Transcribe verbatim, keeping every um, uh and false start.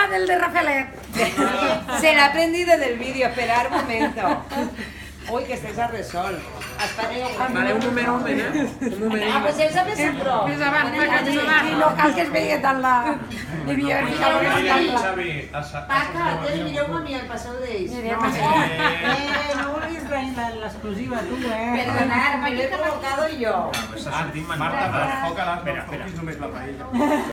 del de Rafaelet. Se l'ha aprendido del vídeo, esperar un momento. Uy, que estés a resol. Espereu. Vale, un moment, un moment, eh? Un moment. Ah, pues ell s'ha fet prou. Més avant, més avant. I no cal que es vegi tant la... Devia haver ficat una escala. Paca, mireu-me a mi al passeu d'ells. Eh, no vulguis venir l'exclusiva, tu, eh? Perdonar, me lo he provocado yo. Marta, per foc a les foquis només la paella.